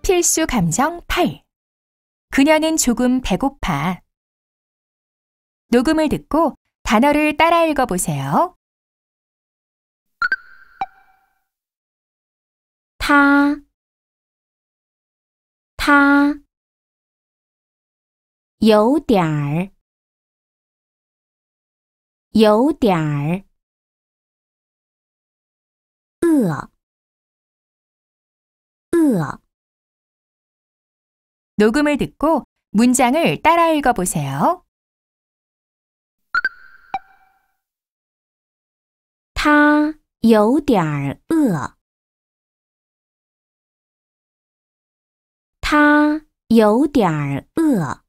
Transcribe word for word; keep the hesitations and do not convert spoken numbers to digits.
필수 감정 팔. 그녀는 조금 배고파. 녹음을 듣고 단어를 따라 읽어보세요. 他他有点儿有点儿饿饿 녹음을 듣고 문장을 따라 읽어보세요. 他有点儿饿他有点儿饿